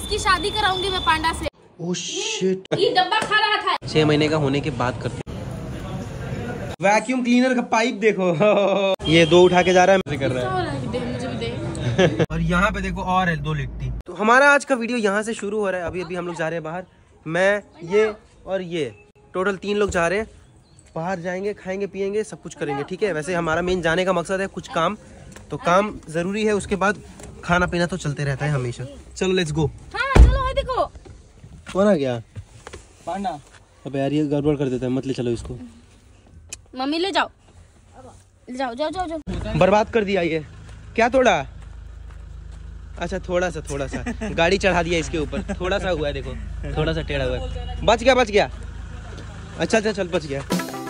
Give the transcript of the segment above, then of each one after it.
इसकी शादी कराऊंगी मैं पांडा से। ओह शिट, ये डब्बा खा रहा था। 6 महीने का होने के बाद करते। वैक्यूम क्लीनर का पाइप देखो ये 2 उठा के जा रहा है, मुझे कर रहा है। मुझे भी दे। और यहाँ पे देखो और है 2 लिट्टी। तो हमारा आज का वीडियो यहाँ से शुरू हो रहा है। अभी हम लोग जा रहे हैं बाहर, मैं, ये और ये, टोटल 3 लोग जा रहे हैं बाहर। जाएंगे, खाएंगे, पिएंगे, सब कुछ करेंगे, ठीक है। वैसे हमारा मेन जाने का मकसद है कुछ काम, तो काम जरूरी है, उसके बाद खाना पीना तो चलते रहता है हमेशा। चलो लेट्स गो। हाँ चलो, है देखो कौन आ गया? पांडा। अब यार ये गड़बड़ कर देता है, मत ले चलो इसको। मम्मी ले जाओ, जाओ जाओ जाओ जाओ। बर्बाद कर दिया ये। क्या तोड़ा? अच्छा थोड़ा सा गाड़ी चढ़ा दिया इसके ऊपर, थोड़ा सा हुआ है, देखो थोड़ा सा टेढ़ा हुआ है। बच गया। अच्छा चल बच गया।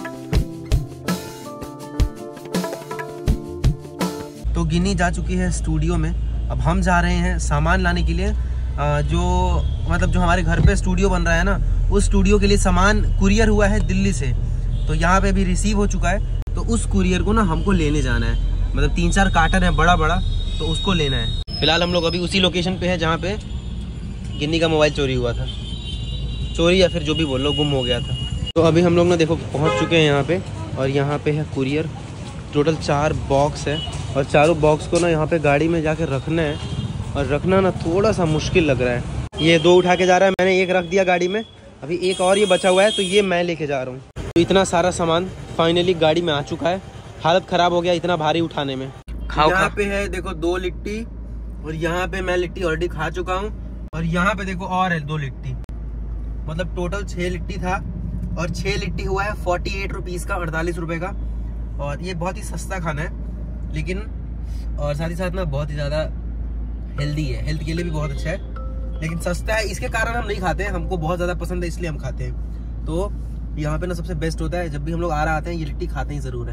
तो गिनी जा चुकी है स्टूडियो में। अब हम जा रहे हैं सामान लाने के लिए। जो हमारे घर पे स्टूडियो बन रहा है ना, उस स्टूडियो के लिए सामान कुरियर हुआ है दिल्ली से, तो यहाँ पे भी रिसीव हो चुका है। तो उस कुरियर को ना हमको लेने जाना है, मतलब 3-4 कार्टन है बड़ा, तो उसको लेना है। फिलहाल हम लोग अभी उसी लोकेशन पे है जहाँ पे गिन्नी का मोबाइल चोरी हुआ था, चोरी या फिर जो भी बोल लो, गुम हो गया था। तो अभी हम लोग ना देखो पहुँच चुके हैं यहाँ पे, और यहाँ पे है कुरियर। टोटल 4 बॉक्स है, और चारों बॉक्स को ना यहाँ पे गाड़ी में जाके रखना है, और रखना ना थोड़ा सा मुश्किल लग रहा है। ये 2 उठा के जा रहा है, मैंने 1 रख दिया गाड़ी में, अभी 1 और ये बचा हुआ है, तो ये मैं लेके जा रहा हूँ। तो इतना सारा सामान फाइनली गाड़ी में आ चुका है। हालत खराब हो गया इतना भारी उठाने में। यहाँ पे है देखो 2 लिट्टी, और यहाँ पे मैं लिट्टी ऑलरेडी खा चुका हूँ, और यहाँ पे देखो और है 2 लिट्टी, मतलब टोटल 6 लिट्टी था, और 6 लिट्टी हुआ है 48 रुपीज़ का, 48 रुपए का। और ये बहुत ही सस्ता खाना है, लेकिन और साथ ही साथ ना बहुत ही ज़्यादा हेल्दी है, हेल्थ के लिए भी बहुत अच्छा है, लेकिन सस्ता है, इसके कारण हम नहीं खाते हैं। हमको बहुत ज़्यादा पसंद है, इसलिए हम खाते हैं। तो यहाँ पे ना सबसे बेस्ट होता है, जब भी हम लोग आते हैं ये लिट्टी खाते ही ज़रूर है,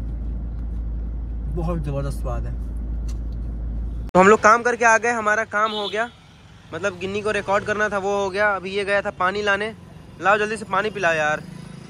बहुत ज़बरदस्त स्वाद है। तो हम लोग काम करके आ गए, हमारा काम हो गया, मतलब गिन्नी को रिकॉर्ड करना था वो हो गया। अभी ये गया था पानी लाने, लाओ जल्दी से पानी पिलाओ यार।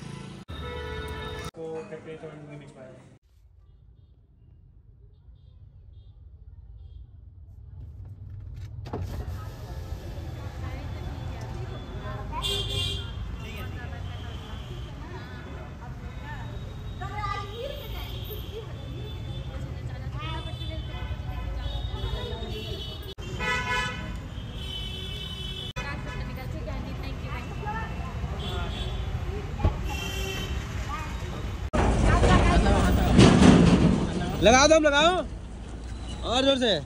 लगाओ दम, लगाओ और जोर से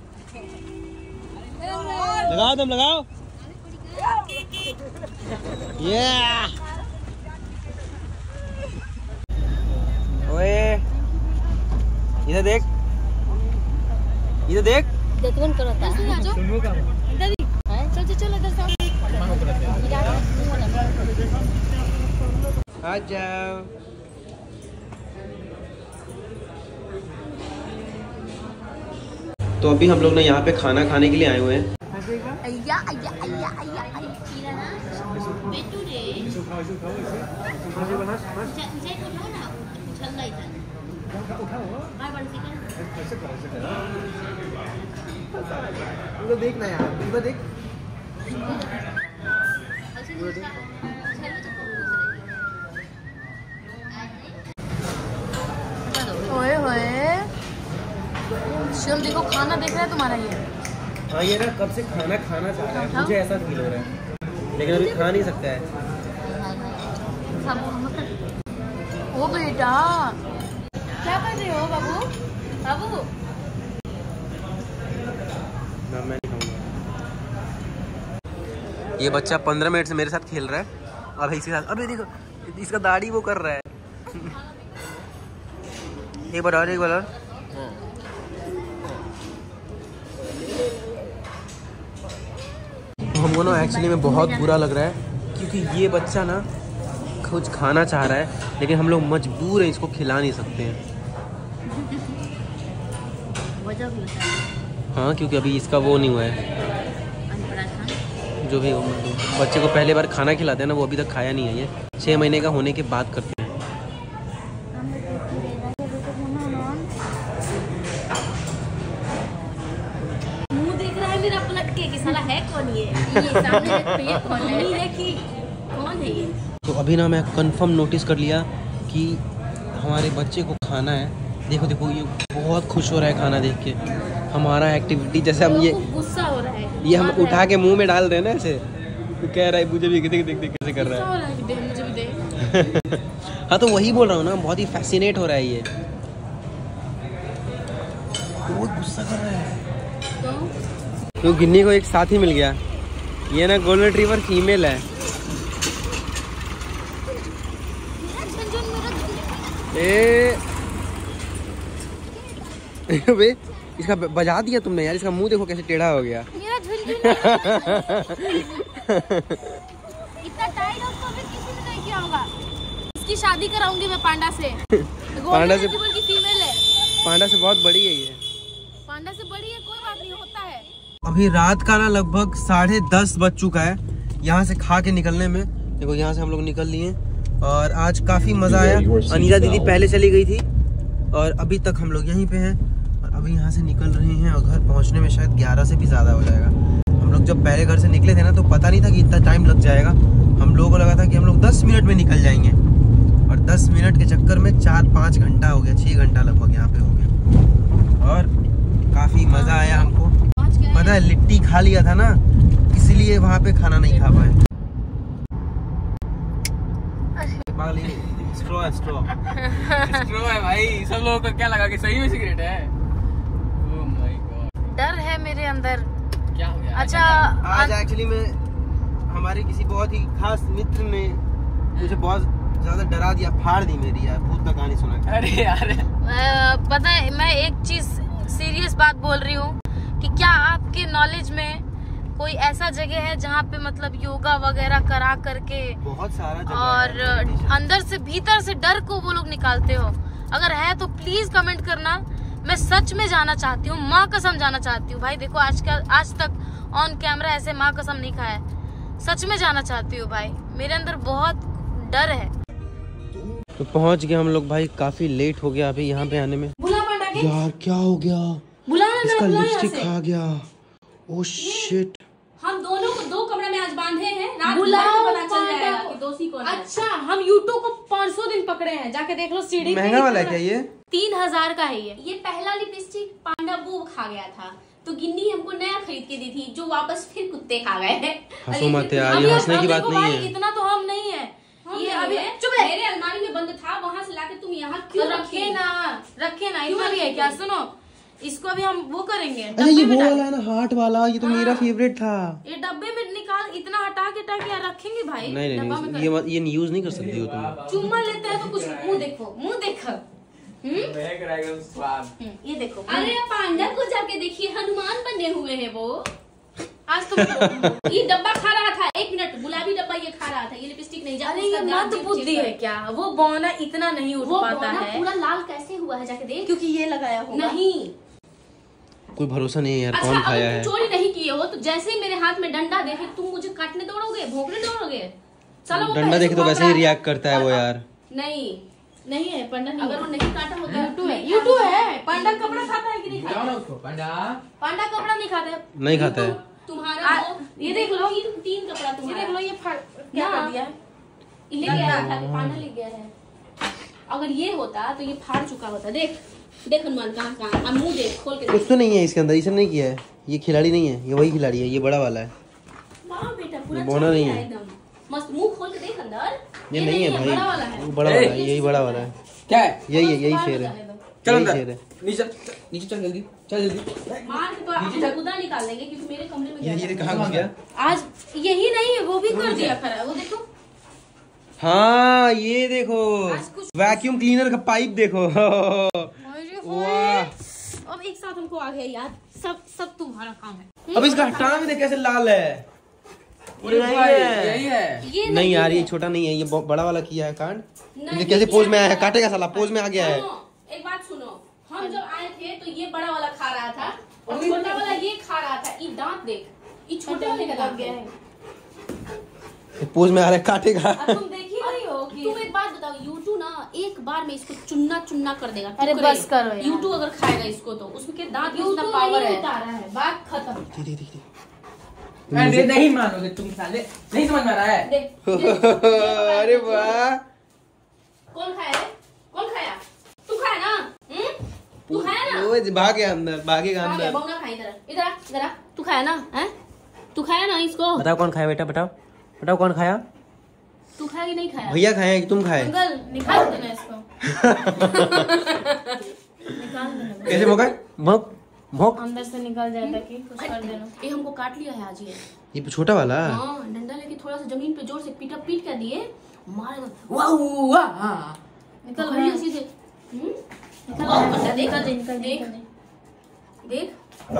लगाओ दम, लगाओ। ये ओए इधर देख, इधर देख, देखवन करता है। चल चल इधर से आ जाओ। तो अभी हम लोग ना यहाँ पे खाना खाने के लिए आए हुए हैं। देखना यार, देख ओए होए शिवम, देखो खाना देख रहा है तुम्हारा ये। हाँ ये ना कब से खाना खाना चाह रहा है, मुझे ऐसा फील हो रहा है, लेकिन अभी खा नहीं सकता है। ओ बेटा क्या कर रहे हो बाबू? बाबू ना मैं नहीं खाऊंगा। ये बच्चा 15 मिनट से मेरे साथ खेल रहा है, और इसके साथ अभी देखो इसका दाढ़ी वो कर रहा है। एक बार हमको ना एक्चुअली में बहुत बुरा लग रहा है, क्योंकि ये बच्चा ना कुछ खाना चाह रहा है, लेकिन हम लोग मजबूर हैं, इसको खिला नहीं सकते हैं। हाँ क्योंकि अभी इसका वो नहीं हुआ है, जो भी हो, बच्चे को पहले बार खाना खिलाते हैं ना, वो अभी तक खाया नहीं है। ये 6 महीने का होने के बाद करते हैं। मुंह देख रहा है मेरा पलट के। कि साला है कौन ये सामने देखो ये कौन है, देखिए कौन है ये। तो अभी ना मैं कंफर्म नोटिस कर लिया कि हमारे बच्चे को खाना है। देखो देखो ये बहुत खुश हो रहा है खाना देख के। हमारा एक्टिविटी जैसे हम ये गुस्सा हो रहा है, ये हम उठा के मुंह में डाल रहे हैं ना ऐसे, तो कह रहा है मुझे भी देख देख देख कैसे कर रहा है। मुझे भी दे। हाँ तो वही बोल रहा हूँ ना, बहुत ही फैसिनेट हो रहा है ये, बहुत गुस्सा कर रहा है। तो गिन्नी को एक साथी मिल गया, ये ना गोल्डन रिट्रीवर फीमेल है। बे इसका बजा दिया तुमने यार, इसका मुंह देखो कैसे टेढ़ा हो गया। इतना टाइट उसको भी किसी ने नहीं किया होगा। इसकी शादी कराऊंगी मैं पांडा से। पांडा से की फीमेल है, पांडा से बहुत बड़ी है ये, पांडा से बड़ी है, कोई बात नहीं, होता है। अभी रात का ना लगभग 10:30 बज चुका है यहाँ से खा के निकलने में। देखो यहाँ से हम लोग निकल लिए और आज काफ़ी मज़ा आया। अनीता दीदी पहले चली गई थी और अभी तक हम लोग यहीं पे हैं और अभी यहाँ से निकल रहे हैं और घर पहुँचने में शायद 11 से भी ज़्यादा हो जाएगा। हम लोग जब पहले घर से निकले थे ना तो पता नहीं था कि इतना टाइम लग जाएगा। हम लोगों को लगा था कि हम लोग 10 मिनट में निकल जाएंगे और 10 मिनट के चक्कर में 4-5 घंटा हो गया, 6 घंटा लगभग यहाँ पे हो गया। और काफ़ी मज़ा आया हमको। पता है लिट्टी खा लिया था ना, इसीलिए वहाँ पे खाना नहीं खा पाए। स्ट्रॉ है भाई, सब लोगों को क्या लगा कि सही में सिगरेट है। ओह माय गॉड, डर है मेरे अंदर। क्या हो गया? अच्छा आज एक्चुअली में हमारे किसी बहुत ही खास मित्र ने मुझे बहुत ज्यादा डरा दिया, फाड़ दी मेरी यार, भूत का कहानी सुना। अरे यार पता है मैं एक चीज सीरियस बात बोल रही हूँ कि क्या आपके नॉलेज में कोई ऐसा जगह है जहाँ पे मतलब योगा वगैरह करा करके बहुत सारा जगह और है, अंदर से भीतर से डर को वो लोग निकालते हो? अगर है तो प्लीज कमेंट करना। मैं सच में जाना चाहती हूँ, माँ कसम जाना चाहती हूँ भाई। देखो आज तक ऑन कैमरा ऐसे माँ कसम नहीं खाया, सच में जाना चाहती हूँ भाई। मेरे अंदर बहुत डर है। तो पहुँच गए हम लोग भाई, काफी लेट हो गया अभी यहाँ पे आने में। यार क्या हो गया, इसका लिपस्टिक खा गया। ओह शिट, हम दोनों को 2 कमरे में आज बांधे हैं, रात को पता चल जाएगा कि दोषी कौन है। अच्छा हम यूट्यूब को 500 दिन पकड़े हैं, जाके देख लो। सीढ़ी महंगा वाला है क्या ये? 3000 का है ये पहला लिपस्टिक पांडा वो खा गया था, तो गिन्नी हमको नया खरीद के दी थी, जो वापस फिर कुत्ते खा गए। हंसो मत यार, ये हंसने की बात नहीं है। इतना तो हम नहीं है, ये अभी चुप है। मेरे अलमारी में बंद था, वहाँ से लाके तुम यहाँ क्यों रखे ना इतना भी है क्या? सुनो इसको अभी हम वो करेंगे। अरे ये वो वाला है ना, हार्ट वाला, ये तो मेरा फेवरेट था। ये डब्बे में निकाल, इतना हटा के रखेंगे भाई। नहीं ये यूज नहीं कर सकती हो तुम। चुम्मा लेते हैं तो कुछ मुंह देखो ये देखो। अरे पांडा को जाके देखिए, हनुमान बने हुए हैं वो। आज तो ये डब्बा खा रहा था, 1 मिनट, गुलाबी डब्बा ये खा रहा था, ये लिपस्टिक नहीं। अरे ये मत बुद्धि है क्या? वो बौना इतना नहीं उठ पाता है। पूरा लाल कैसे हुआ है जाके देख, क्योंकि ये लगाया होगा। नहीं कोई भरोसा नहीं है यार। अच्छा, कौन खाया है? चोरी नहीं किए हो तो जैसे ही मेरे हाथ में डंडा देखे तुम मुझे काटने दौड़ोगे, भोंकने दौड़ोगे। चलो डंडा देखे तो वैसे ही रिएक्ट करता है वो यार। नहीं है पंडा, अगर वो नहीं काटा होता। यूट्यूब है पंडा कपड़ा खाता है कि नहीं खाता? पंडा कपड़ा नहीं खाता है। नहीं खाता है। तुम्हारा ये देख लो, ये 3 कपड़ा तुम्हारा, ये देख लो, ये क्या कर दिया है? ले गया है, पांडा ले गया है। अगर ये होता तो ये फाड़ चुका होता। देख हनुमान कहाँ मुंह देख, खोल के कुछ तो नहीं है इसके अंदर, इसने नहीं किया है। ये खिलाड़ी नहीं है, ये वही खिलाड़ी है, ये बड़ा वाला है। बेटा पूरा बोना नहीं है, एकदम मस्त। मुंह खोल के देख अंदर। ये नहीं है भाई, बड़ा वाला है, वो बड़ा वाला है, यही बड़ा वाला है। क्या है? यही शेर है। चल यही शेर है। नीचे चल जल्दी, चल जल्दी। मार के तो आप खुदा निकाल लेंगे, क्योंकि मेरे कमरे में ये कहाँ घुस गया? आज यही नहीं है, वो भी कर दिया खरा। वो देखो, हाँ ये देखो, वैक्यूम क्लीनर का पाइप देखो। वाह, अब एक साथ हमको आ गया याद, सब तुम्हारा काम है। अब इसका हटाना भी देख कैसे लाल है। यही है। ये नहीं यार, ये छोटा नहीं है, ये बड़ा वाला किया है कांड। ये कैसे पोज में आया है? काटेगा साला, पोज में आ गया है। एक बात सुनो, हम जब आए थे तो ये बड़ा वाला खा रहा था और छोटा वाला ये खा रहा था। ये दांत देख, ये छोटे वाले का दांत गया है। पोज में आ रहा है, काटेगा। तुम देखी नहीं हो कि तुम एक बात बताओ, यूट्यूब ना एक बार में इसको चुन्ना कर देगा। अरे बस करो यार, यूट्यूब अगर खाएगा इसको तो उसमें के दांत कितना पावर है। बात खत्म। अरे नहीं मानोगे तुम साले, नहीं समझ में आ रहा है। अरे वाह, कौन खाया? कौन खाया? तू खाया ना? तू खाया ना? वो भागे अंदर, भागेगा अंदर। बहुना खाई, इधर तू खाया ना? हैं? तू खाया ना इसको? बताओ कौन खाया बेटा, बताओ बताओ कौन खाया? तू खाया कि नहीं खाया? भैया खाए कि तुम खाए? अंकल निकाल देना इसको। निकाल देना। कैसे मौका? भोंक भोंक अंदर से निकल जाए ताकि कुछ कर देना। ये हमको काट लिया है आज ये छोटा वाला। हाँ, डंडा लेके थोड़ा सा जमीन पे जोर से पीट कर दिए, मारेगा। वाह निकल भैया सीधे। निकल देख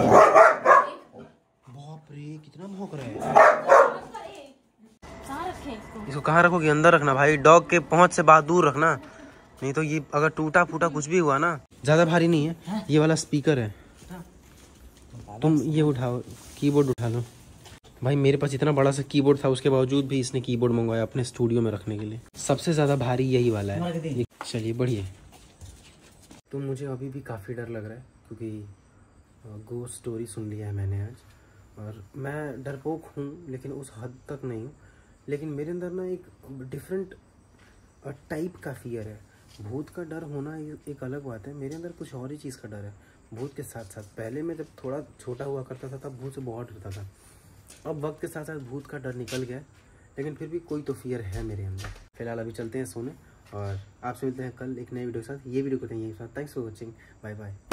बाप रे कितना भौंक रहा है। कहाँ रखे इसको कहाँ रखोगे? अंदर रखना भाई, डॉग के पहुंच से बाहर दूर रखना, नहीं तो ये अगर टूटा फूटा कुछ भी हुआ ना। ज्यादा भारी नहीं है, ये वाला स्पीकर है। तुम ये उठाओ, कीबोर्ड उठा लो। भाई मेरे पास इतना बड़ा सा कीबोर्ड था, उसके बावजूद भी इसने कीबोर्ड मंगवाया अपने स्टूडियो में रखने के लिए। सबसे ज्यादा भारी यही वाला है। चलिए बढ़िया। तो मुझे अभी भी काफ़ी डर लग रहा है क्योंकि गोस्ट स्टोरी सुन लिया है मैंने आज, और मैं डरपोक हूँ लेकिन उस हद तक नहीं हूँ। लेकिन मेरे अंदर ना एक डिफरेंट टाइप का फियर है। भूत का डर होना एक अलग बात है, मेरे अंदर कुछ और ही चीज़ का डर है भूत के साथ साथ। पहले मैं जब थोड़ा छोटा हुआ करता था तब भूत से बहुत डरता था, अब वक्त के साथ साथ भूत का डर निकल गया, लेकिन फिर भी कोई तो फियर है मेरे अंदर। फिलहाल अभी चलते हैं सोने, और आपसे मिलते हैं कल एक नए वीडियो के साथ। ये वीडियो को यहीं के साथ। Thanks for watching, bye bye.